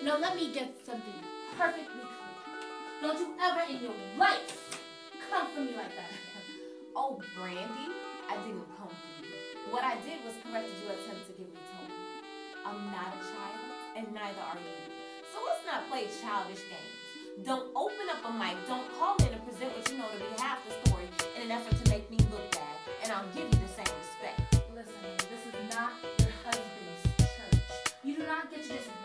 Now let me get something perfectly clear. Don't you ever in your life come for me like that again. Oh, Brandy, I didn't come for you. What I did was corrected your attempt to give me Tony. I'm not a child, and neither are you. So let's not play childish games. Don't open up a mic, don't call in and present what you know to be half the story in an effort to make me look bad, and I'll give you the same respect. Listen, this is not your husband's church. You do not get to just